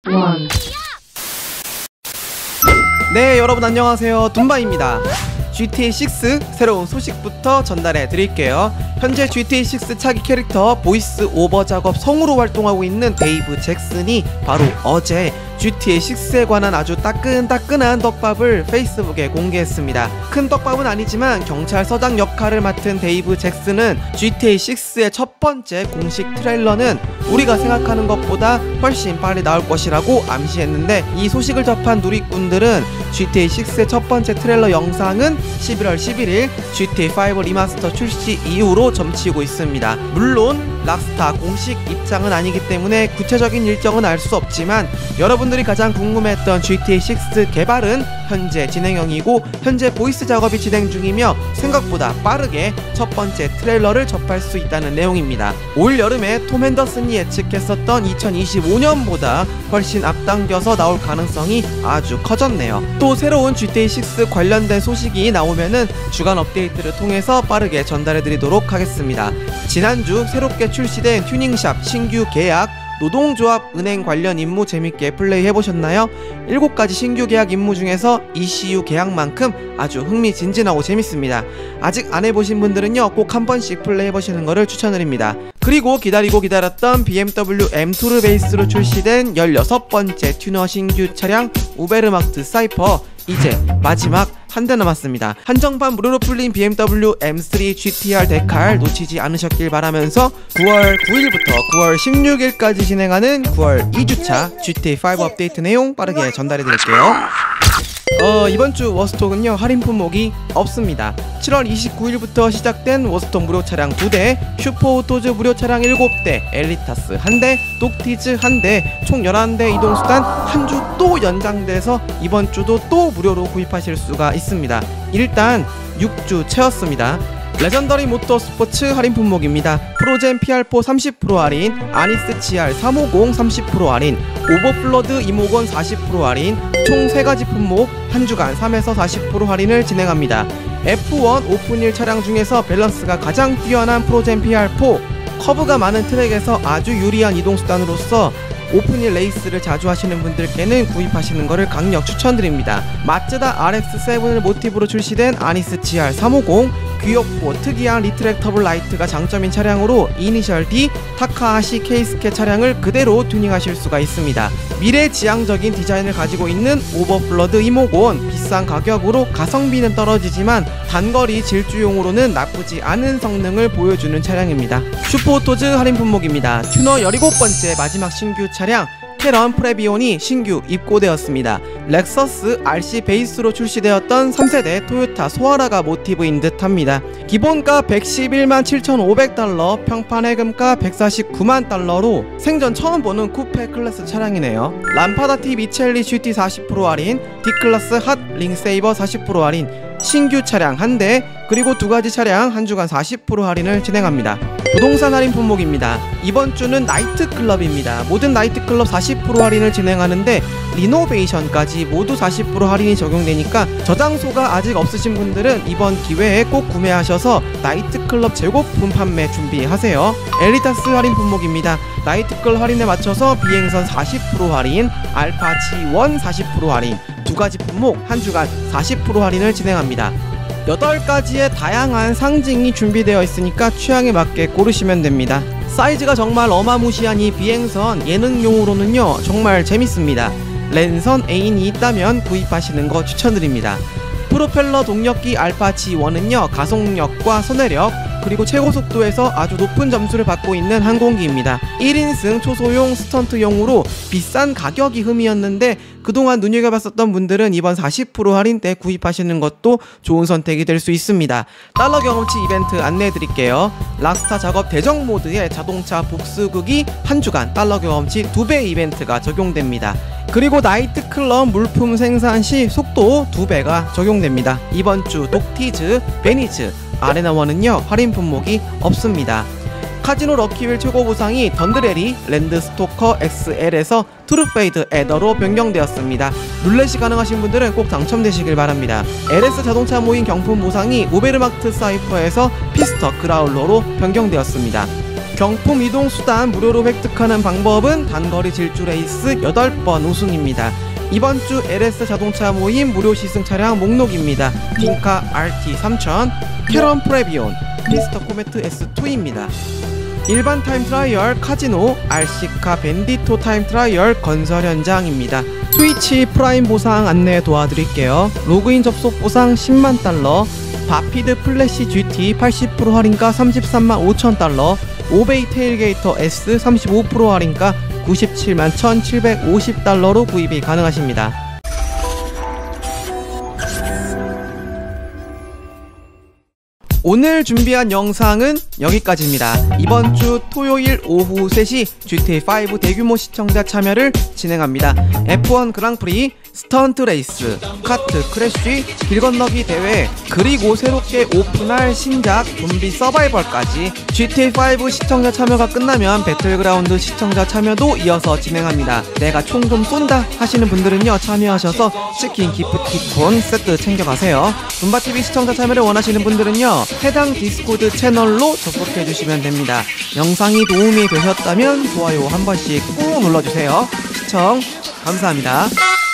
1. 네, 여러분 안녕하세요. 둠바입니다. GTA6 새로운 소식부터 전달해 드릴게요. 현재 GTA6 차기 캐릭터 보이스 오버 작업 성우로 활동하고 있는 데이브 잭슨이 바로 어제 GTA6에 관한 아주 따끈따끈한 떡밥을 페이스북에 공개했습니다. 큰 떡밥은 아니지만 경찰서장 역할을 맡은 데이브 잭슨은 GTA6의 첫 번째 공식 트레일러는 우리가 생각하는 것보다 훨씬 빨리 나올 것이라고 암시했는데, 이 소식을 접한 누리꾼들은 GTA6의 첫 번째 트레일러 영상은 11월 11일 GTA5 리마스터 출시 이후로 점치고 있습니다. 물론 락스타 공식 입장은 아니기 때문에 구체적인 일정은 알 수 없지만, 여러분들이 가장 궁금해했던 GTA6 개발은 현재 진행형이고 현재 보이스 작업이 진행 중이며 생각보다 빠르게 첫 번째 트레일러를 접할 수 있다는 내용입니다. 올 여름에 톰 핸더슨이 예측했었던 2025년보다 훨씬 앞당겨서 나올 가능성이 아주 커졌네요. 또 새로운 GTA6 관련된 소식이 나오면은 주간 업데이트를 통해서 빠르게 전달해드리도록 하겠습니다. 지난주 새롭게 출시된 튜닝샵 신규 계약, 노동조합, 은행 관련 임무 재밌게 플레이해보셨나요? 7가지 신규 계약 임무 중에서 ECU 계약만큼 아주 흥미진진하고 재밌습니다. 아직 안해보신 분들은요 꼭 한 번씩 플레이해보시는 것을 추천드립니다. 그리고 기다리고 기다렸던 BMW M2를 베이스로 출시된 16번째 튜너 신규 차량 우베르마트 사이퍼, 이제 마지막 한 대 남았습니다. 한정판 무료로 풀린 BMW M3 GTR 데칼 놓치지 않으셨길 바라면서 9월 9일부터 9월 16일까지 진행하는 9월 2주차 GTA5 업데이트 내용 빠르게 전달해드릴게요. 이번주 워스톡은요 할인 품목이 없습니다. 7월 29일부터 시작된 워스톡 무료 차량 2대, 슈퍼오토즈 무료 차량 7대, 엘리타스 1대, 독티즈 1대, 총 11대 이동수단 한 주 또 연장돼서 이번주도 또 무료로 구입하실 수가 있습니다. 일단 6주 채웠습니다. 레전더리 모터스포츠 할인 품목입니다. 프로젠 PR4 30% 할인, 아니스 GR 350 30% 할인, 오버플러드 이모건 40% 할인, 총 3가지 품목 한 주간 3에서 40% 할인을 진행합니다. F1 오픈힐 차량 중에서 밸런스가 가장 뛰어난 프로젠 PR4, 커브가 많은 트랙에서 아주 유리한 이동수단으로서 오픈힐 레이스를 자주 하시는 분들께는 구입하시는 것을 강력 추천드립니다. 마츠다 RX-7을 모티브로 출시된 아니스 GR 350, 귀엽고 특이한 리트랙터블 라이트가 장점인 차량으로 이니셜 D 타카하시 케이스케 차량을 그대로 튜닝하실 수가 있습니다. 미래지향적인 디자인을 가지고 있는 오버플러드 이모곤, 비싼 가격으로 가성비는 떨어지지만 단거리 질주용으로는 나쁘지 않은 성능을 보여주는 차량입니다. 슈퍼오토즈 할인 품목입니다. 튜너 17번째 마지막 신규 차량 캐런 프레비온이 신규 입고되었습니다. 렉서스 RC 베이스로 출시되었던 3세대 토요타 소아라가 모티브인 듯 합니다. 기본가 111만 7,500달러, 평판 해금가 149만 달러로 생전 처음 보는 쿠페 클래스 차량이네요. 람파다티 미첼리 GT 40% 할인, D클래스 핫 링세이버 40% 할인, 신규 차량 1대, 그리고 2가지 차량 한 주간 40% 할인을 진행합니다. 부동산 할인 품목입니다. 이번 주는 나이트클럽입니다. 모든 나이트클럽 40% 할인을 진행하는데 리노베이션까지 모두 40% 할인이 적용되니까 저장소가 아직 없으신 분들은 이번 기회에 꼭 구매하셔서 나이트클럽 재고품 판매 준비하세요. 엘리타스 할인 품목입니다. 나이트클럽 할인에 맞춰서 비행선 40% 할인, 알파 G1 40% 할인, 2가지 품목 한 주간 40% 할인을 진행합니다. 8가지의 다양한 상징이 준비되어 있으니까 취향에 맞게 고르시면 됩니다. 사이즈가 정말 어마무시한 이 비행선 예능용으로는요 정말 재밌습니다. 랜선 애인이 있다면 구입하시는 거 추천드립니다. 프로펠러 동력기 알파 G1은요 가속력과 손해력 그리고 최고 속도에서 아주 높은 점수를 받고 있는 항공기입니다. 1인승 초소형 스턴트용으로 비싼 가격이 흠이었는데 그동안 눈여겨봤었던 분들은 이번 40% 할인 때 구입하시는 것도 좋은 선택이 될 수 있습니다. 달러 경험치 이벤트 안내해드릴게요. 락스타 작업 대정 모드에 자동차 복수극이 한 주간 달러 경험치 2배 이벤트가 적용됩니다. 그리고 나이트클럽 물품 생산 시 속도 2배가 적용됩니다. 이번 주 독티즈, 베니즈, 아레나원은요 할인 품목이 없습니다. 카지노 럭키윌 최고 보상이 던드레리 랜드스토커 XL에서 트루페이드 에더로 변경되었습니다. 룰렛이 가능하신 분들은 꼭 당첨되시길 바랍니다. LS 자동차 모임 경품 보상이 우베르마트 사이퍼에서 피스터 그라울러로 변경되었습니다. 경품 이동 수단 무료로 획득하는 방법은 단거리 질주 레이스 8번 우승입니다. 이번 주 LS 자동차 모임 무료 시승 차량 목록입니다. 빈카 RT 3000, 캐런 프레비온, 미스터 코메트 S2입니다. 일반 타임 트라이얼 카지노, RC카 밴디토 타임 트라이얼 건설 현장입니다. 트위치 프라임 보상 안내 도와드릴게요. 로그인 접속 보상 10만 달러, 바피드 플래시 GT 80% 할인가 33만 5천 달러, 오베이 테일게이터 S 35% 할인가 97만 1750달러로 구입이 가능하십니다. 오늘 준비한 영상은 여기까지입니다. 이번 주 토요일 오후 3시 GTA5 대규모 시청자 참여를 진행합니다. F1 그랑프리, 스턴트 레이스, 카트 크래쉬, 길 건너기 대회, 그리고 새롭게 오픈할 신작 좀비 서바이벌까지 GTA5 시청자 참여가 끝나면 배틀그라운드 시청자 참여도 이어서 진행합니다. 내가 총 좀 쏜다 하시는 분들은요, 참여하셔서 치킨, 기프티콘 세트 챙겨가세요. 둠바TV 시청자 참여를 원하시는 분들은요, 해당 디스코드 채널로 접속해주시면 됩니다. 영상이 도움이 되셨다면 좋아요 한 번씩 꾹 눌러주세요. 시청 감사합니다.